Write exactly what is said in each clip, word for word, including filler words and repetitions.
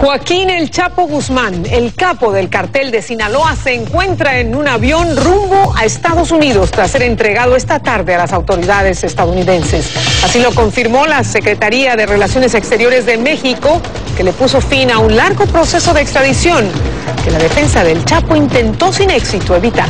Joaquín El Chapo Guzmán, el capo del cartel de Sinaloa, se encuentra en un avión rumbo a Estados Unidos tras ser entregado esta tarde a las autoridades estadounidenses. Así lo confirmó la Secretaría de Relaciones Exteriores de México, que le puso fin a un largo proceso de extradición que la defensa del Chapo intentó sin éxito evitar.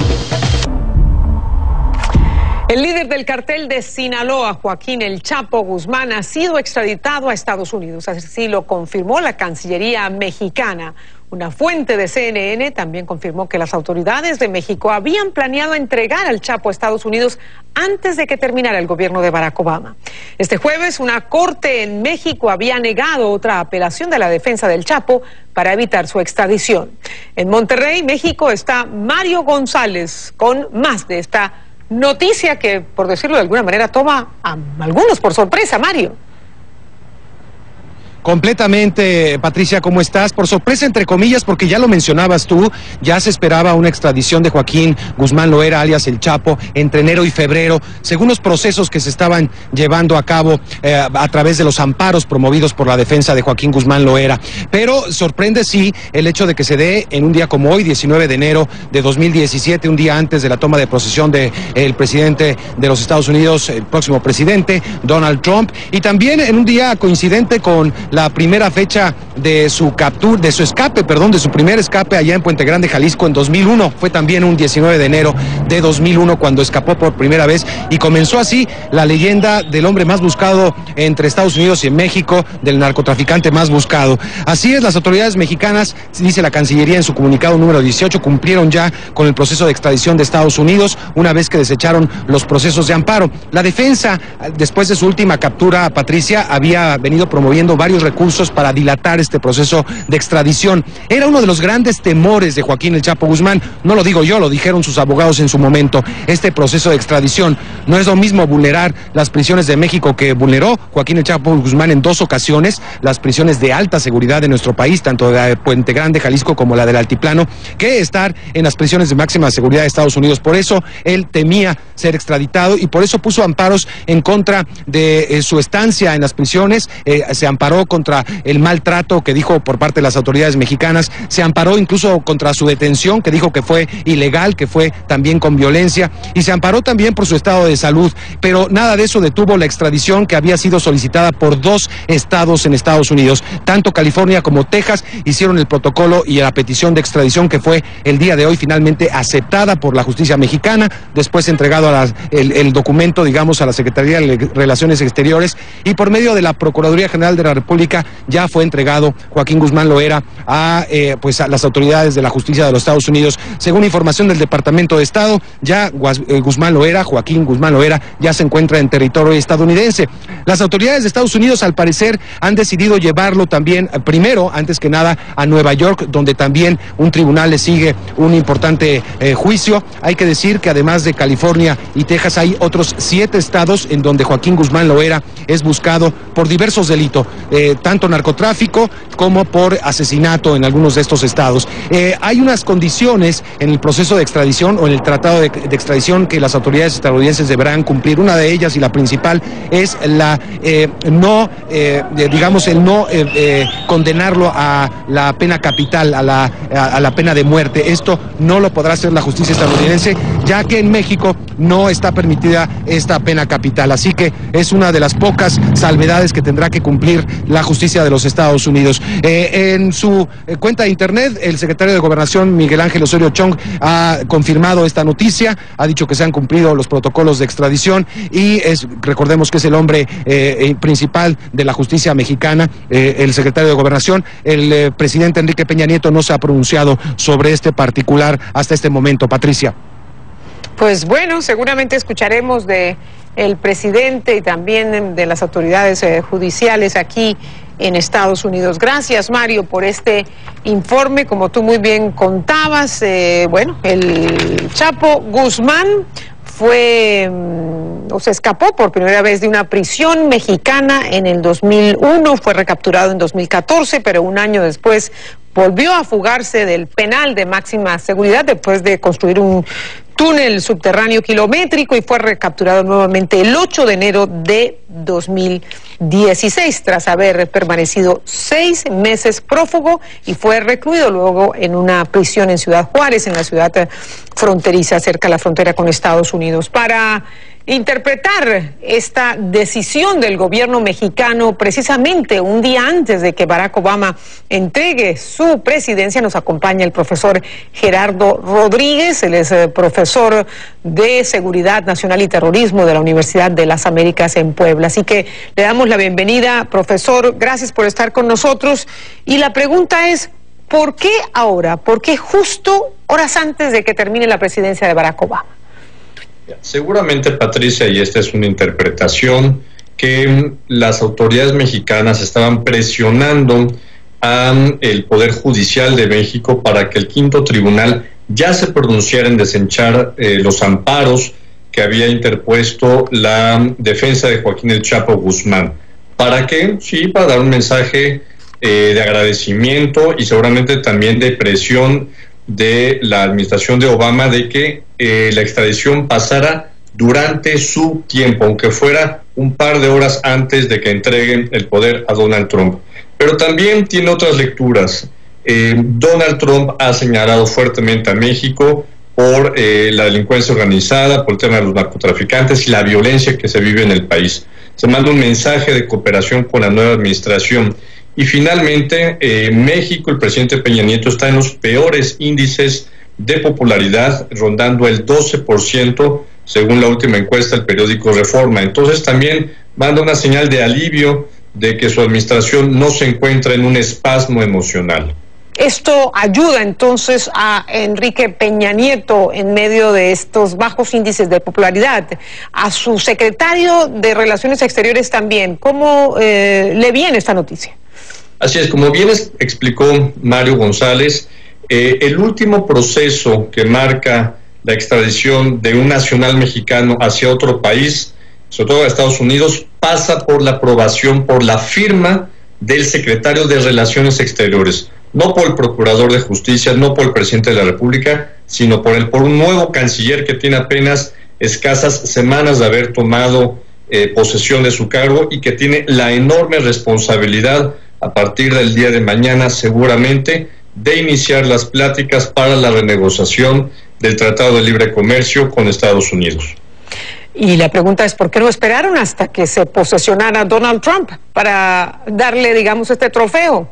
El líder del cartel de Sinaloa, Joaquín El Chapo Guzmán, ha sido extraditado a Estados Unidos. Así lo confirmó la Cancillería mexicana. Una fuente de C N N también confirmó que las autoridades de México habían planeado entregar al Chapo a Estados Unidos antes de que terminara el gobierno de Barack Obama. Este jueves, una corte en México había negado otra apelación de la defensa del Chapo para evitar su extradición. En Monterrey, México, está Mario González con más de esta noticia que, por decirlo de alguna manera, toma a algunos por sorpresa. Mario. Completamente, Patricia, ¿cómo estás? Por sorpresa, entre comillas, porque ya lo mencionabas tú, ya se esperaba una extradición de Joaquín Guzmán Loera, alias El Chapo, entre enero y febrero, según los procesos que se estaban llevando a cabo eh, a través de los amparos promovidos por la defensa de Joaquín Guzmán Loera. Pero sorprende, sí, el hecho de que se dé en un día como hoy, diecinueve de enero de dos mil diecisiete, un día antes de la toma de posesión del presidente de los Estados Unidos, el próximo presidente, Donald Trump, y también en un día coincidente con la primera fecha de su captura, de su escape, perdón, de su primer escape allá en Puente Grande, Jalisco, en dos mil uno. Fue también un diecinueve de enero de dos mil uno cuando escapó por primera vez y comenzó así la leyenda del hombre más buscado entre Estados Unidos y en México, del narcotraficante más buscado. Así es, las autoridades mexicanas, dice la Cancillería en su comunicado número dieciocho, cumplieron ya con el proceso de extradición de Estados Unidos una vez que desecharon los procesos de amparo. La defensa, después de su última captura, Patricia, había venido promoviendo varios recursos para dilatar este proceso de extradición. Era uno de los grandes temores de Joaquín El Chapo Guzmán, no lo digo yo, lo dijeron sus abogados en su momento. Este proceso de extradición no es lo mismo vulnerar las prisiones de México que vulneró Joaquín El Chapo Guzmán en dos ocasiones, las prisiones de alta seguridad de nuestro país, tanto de Puente Grande, Jalisco, como la del Altiplano, que estar en las prisiones de máxima seguridad de Estados Unidos. Por eso él temía ser extraditado y por eso puso amparos en contra de eh, su estancia en las prisiones. Eh, se amparó contra el maltrato que dijo por parte de las autoridades mexicanas, se amparó incluso contra su detención, que dijo que fue ilegal, que fue también con violencia, y se amparó también por su estado de salud, pero nada de eso detuvo la extradición que había sido solicitada por dos estados en Estados Unidos. Tanto California como Texas hicieron el protocolo y la petición de extradición que fue el día de hoy finalmente aceptada por la justicia mexicana, después entregado a las, el, el documento, digamos, a la Secretaría de Relaciones Exteriores, y por medio de la Procuraduría General de la República ya fue entregado Joaquín Guzmán Loera a, eh, pues a las autoridades de la justicia de los Estados Unidos. Según información del Departamento de Estado, ya Guzmán Loera, Joaquín Guzmán Loera, ya se encuentra en territorio estadounidense. Las autoridades de Estados Unidos, al parecer, han decidido llevarlo también, primero, antes que nada, a Nueva York, donde también un tribunal le sigue un importante eh, juicio. Hay que decir que además de California y Texas, hay otros siete estados en donde Joaquín Guzmán Loera es buscado por diversos delitos. Eh, tanto narcotráfico como por asesinato en algunos de estos estados. Eh, hay unas condiciones en el proceso de extradición o en el tratado de, de extradición que las autoridades estadounidenses deberán cumplir. Una de ellas, y la principal, es la eh, no, eh, digamos, el no eh, eh, condenarlo a la pena capital, a la, a, a la pena de muerte. Esto no lo podrá hacer la justicia estadounidense, ya que en México no está permitida esta pena capital. Así que es una de las pocas salvedades que tendrá que cumplir la justicia de los Estados Unidos. Eh, en su eh, cuenta de internet, el secretario de Gobernación, Miguel Ángel Osorio Chong, ha confirmado esta noticia, ha dicho que se han cumplido los protocolos de extradición y es, recordemos que es el hombre eh, principal de la justicia mexicana, eh, el secretario de Gobernación. El eh, presidente Enrique Peña Nieto no se ha pronunciado sobre este particular hasta este momento. Patricia. Pues bueno, seguramente escucharemos de el presidente y también de las autoridades eh, judiciales aquí en Estados Unidos. Gracias, Mario, por este informe. Como tú muy bien contabas, eh, bueno, el Chapo Guzmán fue o se escapó por primera vez de una prisión mexicana en el dos mil uno, fue recapturado en dos mil catorce, pero un año después volvió a fugarse del penal de máxima seguridad después de construir un túnel subterráneo kilométrico y fue recapturado nuevamente el ocho de enero de dos mil dieciséis tras haber permanecido seis meses prófugo y fue recluido luego en una prisión en Ciudad Juárez, en la ciudad fronteriza cerca de la frontera con Estados Unidos. Para interpretar esta decisión del gobierno mexicano precisamente un día antes de que Barack Obama entregue su presidencia, nos acompaña el profesor Gerardo Rodríguez. Él es eh, profesor de Seguridad Nacional y Terrorismo de la Universidad de las Américas en Puebla. Así que le damos la bienvenida, profesor. Gracias por estar con nosotros. Y la pregunta es, ¿por qué ahora? ¿Por qué justo horas antes de que termine la presidencia de Barack Obama? Seguramente, Patricia, y esta es una interpretación, que las autoridades mexicanas estaban presionando al Poder Judicial de México para que el quinto tribunal ya se pronunciara en desechar eh, los amparos que había interpuesto la defensa de Joaquín El Chapo Guzmán. ¿Para qué? Sí, para dar un mensaje eh, de agradecimiento y seguramente también de presión de la administración de Obama de que eh, la extradición pasara durante su tiempo, aunque fuera un par de horas antes de que entreguen el poder a Donald Trump. Pero también tiene otras lecturas. Eh, Donald Trump ha señalado fuertemente a México por eh, la delincuencia organizada, por el tema de los narcotraficantes y la violencia que se vive en el país. Se manda un mensaje de cooperación con la nueva administración. Y finalmente, eh, México, el presidente Peña Nieto está en los peores índices de popularidad, rondando el doce por ciento, según la última encuesta del periódico Reforma. Entonces también manda una señal de alivio de que su administración no se encuentra en un espasmo emocional. ¿Esto ayuda entonces a Enrique Peña Nieto en medio de estos bajos índices de popularidad? A su secretario de Relaciones Exteriores también. ¿Cómo eh, le viene esta noticia? Así es, como bien explicó Mario González, eh, el último proceso que marca la extradición de un nacional mexicano hacia otro país, sobre todo a Estados Unidos, pasa por la aprobación, por la firma del secretario de Relaciones Exteriores, no por el procurador de justicia, no por el presidente de la República, sino por, el, por un nuevo canciller que tiene apenas escasas semanas de haber tomado eh, posesión de su cargo y que tiene la enorme responsabilidad a partir del día de mañana seguramente de iniciar las pláticas para la renegociación del Tratado de Libre Comercio con Estados Unidos. Y la pregunta es, ¿por qué no esperaron hasta que se posesionara Donald Trump para darle, digamos, este trofeo?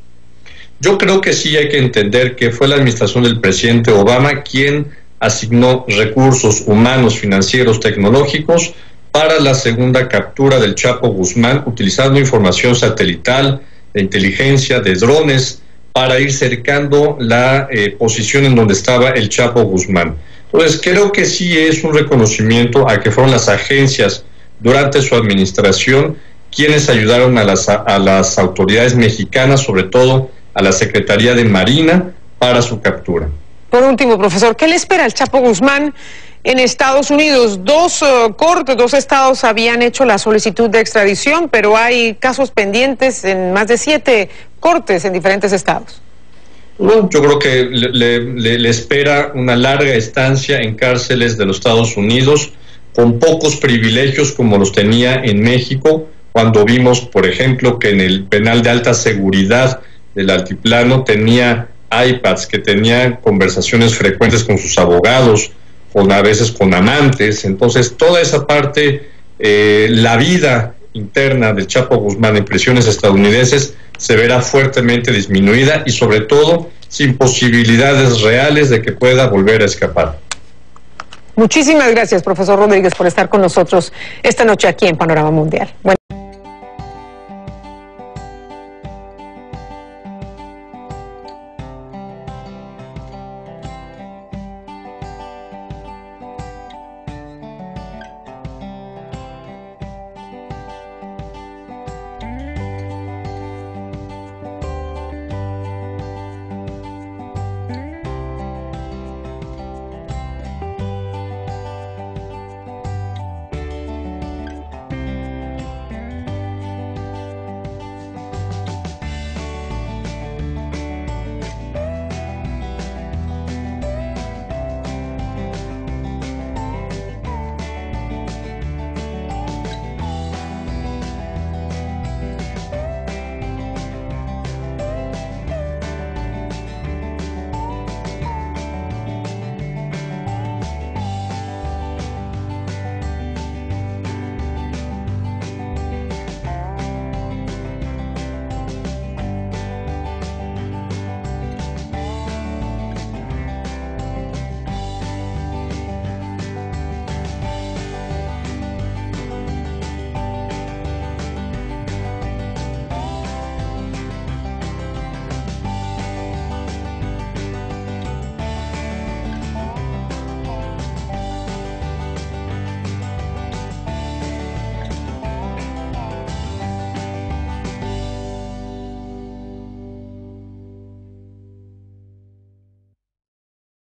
Yo creo que sí hay que entender que fue la administración del presidente Obama quien asignó recursos humanos, financieros, tecnológicos para la segunda captura del Chapo Guzmán, utilizando información satelital, de inteligencia, de drones, para ir cercando la eh, posición en donde estaba el Chapo Guzmán. Entonces, creo que sí es un reconocimiento a que fueron las agencias durante su administración quienes ayudaron a las, a las autoridades mexicanas, sobre todo a la Secretaría de Marina, para su captura. Por último, profesor, ¿qué le espera al Chapo Guzmán en Estados Unidos? Dos uh, cortes, dos estados habían hecho la solicitud de extradición, pero hay casos pendientes en más de siete cortes en diferentes estados. Bueno, yo creo que le, le, le espera una larga estancia en cárceles de los Estados Unidos, con pocos privilegios como los tenía en México, cuando vimos, por ejemplo, que en el penal de alta seguridad del Altiplano tenía iPads, que tenía conversaciones frecuentes con sus abogados, con a veces con amantes. Entonces toda esa parte, eh, la vida interna del Chapo Guzmán en prisiones estadounidenses se verá fuertemente disminuida y sobre todo sin posibilidades reales de que pueda volver a escapar. Muchísimas gracias, profesor Rodríguez, por estar con nosotros esta noche aquí en Panorama Mundial. Bueno.